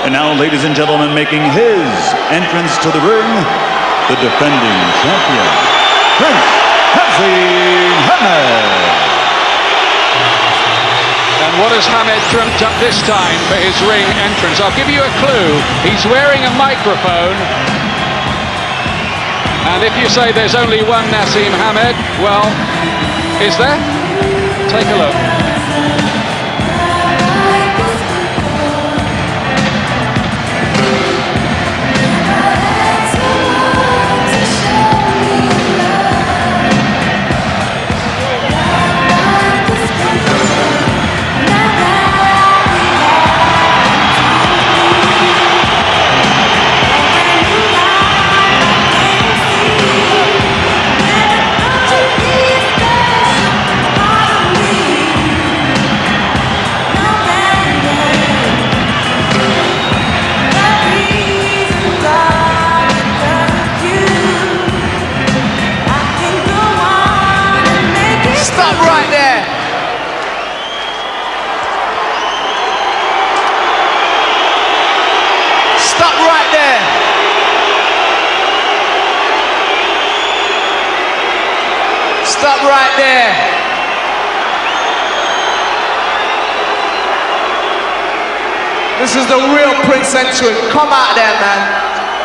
And now, ladies and gentlemen, making his entrance to the ring, the defending champion, Prince Naseem Hamed. And what has Hamed dreamt up this time for his ring entrance? I'll give you a clue. He's wearing a microphone. And if you say there's only one Naseem Hamed, well, is there? Take a look. Stop right there. This is the real Prince entrance. Come out there, man.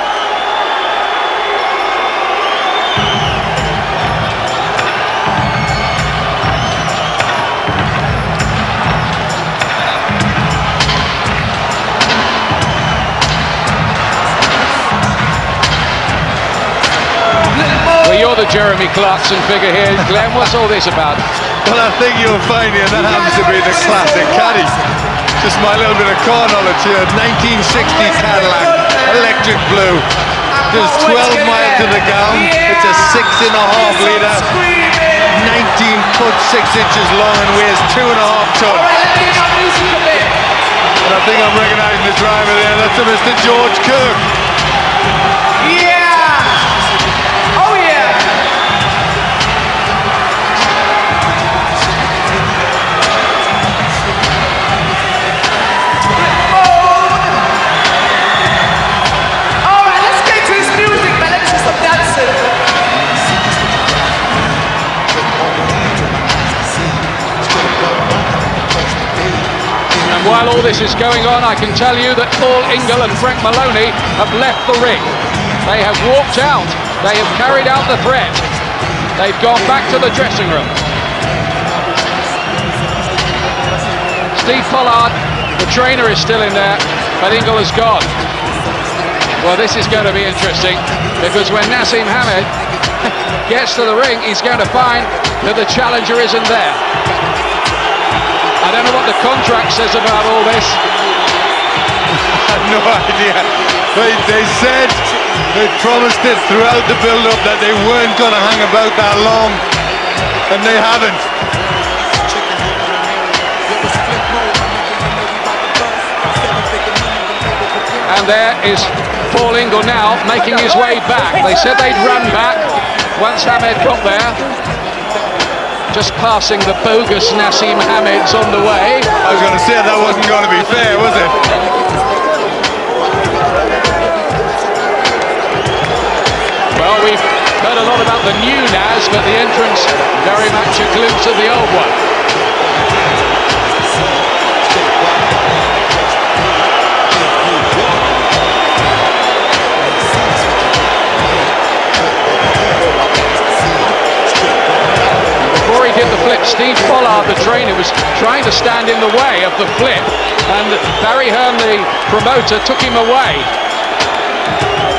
You're the Jeremy Clarkson figure here, Glenn. What's all this about? Well, I think you'll find here that happens to be the classic caddy. Just my little bit of car knowledge here. 1960 Cadillac, electric blue. There's 12 miles to the gallon. It's a 6.5 litre, 19 foot 6 inches long and weighs 2.5 tons. And I think I'm recognising the driver there. That's a Mr. George Kirk. While all this is going on, I can tell you that Paul Ingle and Frank Maloney have left the ring. They have walked out. They have carried out the threat. They've gone back to the dressing room. Steve Pollard, the trainer, is still in there, but Ingle has gone. Well, this is going to be interesting, because when Naseem Hamed gets to the ring, he's going to find that the challenger isn't there. I don't know what the contract says about all this. I have no idea. They said, they promised it throughout the build-up that they weren't going to hang about that long, and they haven't. And there is Paul Ingle now making his way back. They said they'd run back once Hamed got there. Just passing the bogus Naseem Hamed's on the way. I was going to say that wasn't going to be fair, was it? Well, we've heard a lot about the new Nas, but the entrance very much a glimpse of the old one. Did the flip. Steve Pollard, the trainer, was trying to stand in the way of the flip, and Barry Hearn, the promoter, took him away.